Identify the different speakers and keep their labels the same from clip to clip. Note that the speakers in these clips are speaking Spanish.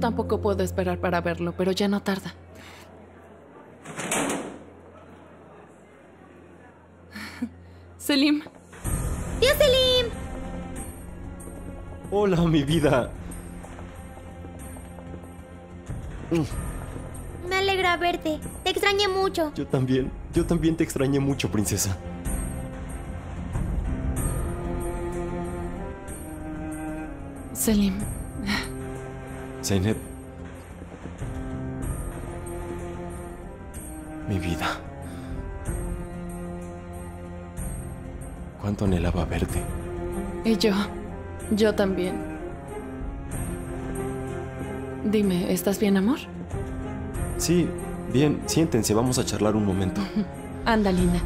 Speaker 1: tampoco puedo esperar para verlo, pero ya no tarda. Selim.
Speaker 2: ¡Tío Selim!
Speaker 3: Hola, mi vida.
Speaker 2: Me alegra verte. Te extrañé mucho.
Speaker 3: Yo también te extrañé mucho, princesa.
Speaker 1: Selim.
Speaker 3: Zeynep. Mi vida. Cuánto anhelaba verte.
Speaker 1: Y yo también. Dime, ¿estás bien, amor?
Speaker 3: Sí, bien, siéntense, vamos a charlar un momento.
Speaker 1: Anda, linda.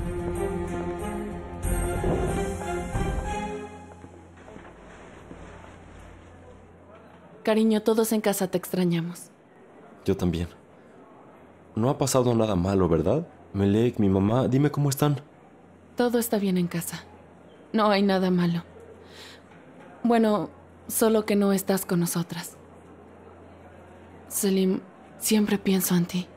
Speaker 1: Cariño, todos en casa te extrañamos.
Speaker 3: Yo también. No ha pasado nada malo, ¿verdad? Melek, mi mamá, dime cómo están.
Speaker 1: Todo está bien en casa. No hay nada malo. Bueno, solo que no estás con nosotras. Selim, siempre pienso en ti.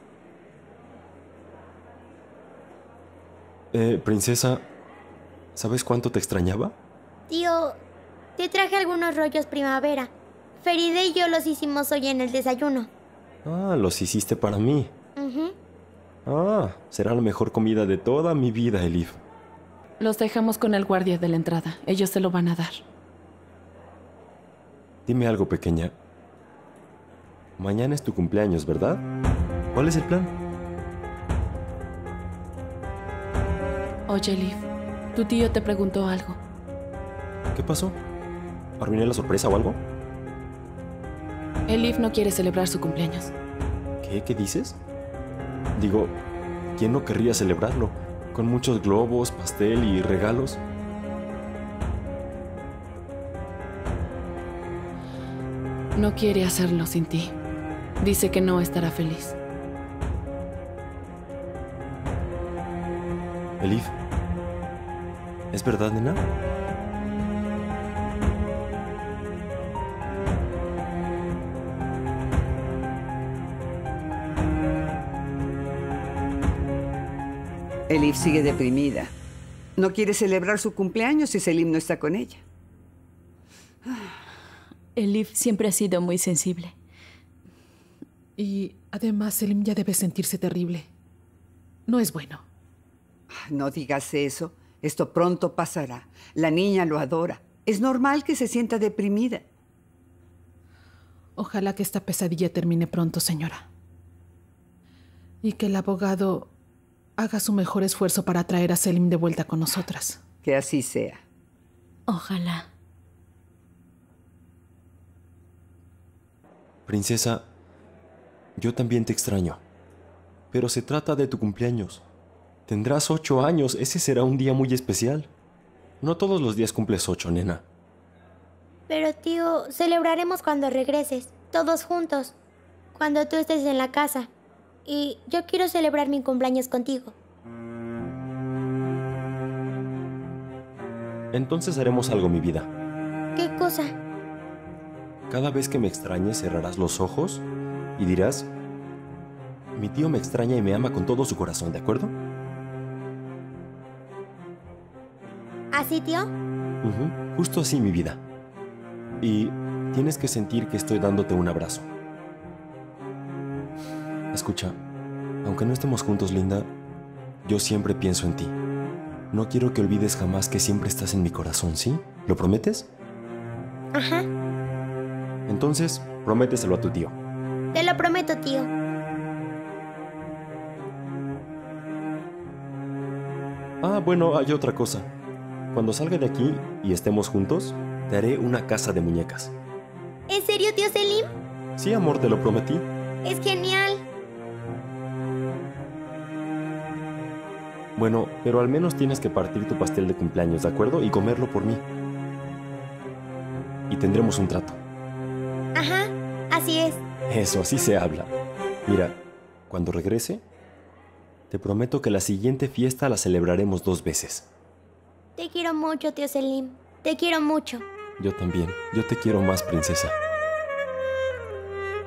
Speaker 3: Princesa, ¿sabes cuánto te extrañaba?
Speaker 2: Tío, te traje algunos rollos primavera. Feride y yo los hicimos hoy en el desayuno.
Speaker 3: Ah, los hiciste para mí. Ah, será la mejor comida de toda mi vida, Elif.
Speaker 1: Los dejamos con el guardia de la entrada. Ellos se lo van a dar.
Speaker 3: Dime algo, pequeña. Mañana es tu cumpleaños, ¿verdad? ¿Cuál es el plan?
Speaker 1: Oye, Elif, tu tío te preguntó algo.
Speaker 3: ¿Qué pasó? ¿Arruiné la sorpresa o algo?
Speaker 1: Elif no quiere celebrar su cumpleaños.
Speaker 3: ¿Qué dices? Digo, ¿quién no querría celebrarlo? Con muchos globos, pastel y regalos.
Speaker 1: No quiere hacerlo sin ti. Dice que no estará feliz.
Speaker 3: Elif, ¿es verdad, nena?
Speaker 4: Elif sigue deprimida. No quiere celebrar su cumpleaños si Selim no está con ella.
Speaker 5: Elif siempre ha sido muy sensible.
Speaker 6: Y además Selim ya debe sentirse terrible. No es bueno.
Speaker 4: No digas eso. Esto pronto pasará. La niña lo adora. Es normal que se sienta deprimida.
Speaker 6: Ojalá que esta pesadilla termine pronto, señora. Y que el abogado haga su mejor esfuerzo para traer a Selim de vuelta con nosotras.
Speaker 4: Que así sea.
Speaker 5: Ojalá.
Speaker 3: Princesa, yo también te extraño. Pero se trata de tu cumpleaños. Tendrás 8 años, ese será un día muy especial. No todos los días cumples 8, nena.
Speaker 2: Pero tío, celebraremos cuando regreses, todos juntos. Cuando tú estés en la casa. Y yo quiero celebrar mi cumpleaños contigo.
Speaker 3: Entonces haremos algo, mi vida.
Speaker 2: ¿Qué cosa?
Speaker 3: Cada vez que me extrañes, cerrarás los ojos y dirás: mi tío me extraña y me ama con todo su corazón, ¿de acuerdo?
Speaker 2: ¿Así, tío?
Speaker 3: Justo así, mi vida. Y tienes que sentir que estoy dándote un abrazo. Escucha, aunque no estemos juntos, linda, yo siempre pienso en ti. No quiero que olvides jamás que siempre estás en mi corazón, ¿sí? ¿Lo prometes?
Speaker 2: Ajá.
Speaker 3: Entonces, prométeselo a tu tío.
Speaker 2: Te lo prometo, tío.
Speaker 3: Ah, bueno, hay otra cosa. Cuando salga de aquí y estemos juntos, te haré una casa de muñecas.
Speaker 2: ¿En serio, tío Selim?
Speaker 3: Sí, amor, te lo prometí.
Speaker 2: Es genial.
Speaker 3: Bueno, pero al menos tienes que partir tu pastel de cumpleaños, ¿de acuerdo? Y comerlo por mí. Y tendremos un trato.
Speaker 2: Ajá, así es.
Speaker 3: Eso, así se habla. Mira, cuando regrese, te prometo que la siguiente fiesta la celebraremos 2 veces.
Speaker 2: Te quiero mucho, tío Selim. Te quiero mucho.
Speaker 3: Yo también. Yo te quiero más, princesa.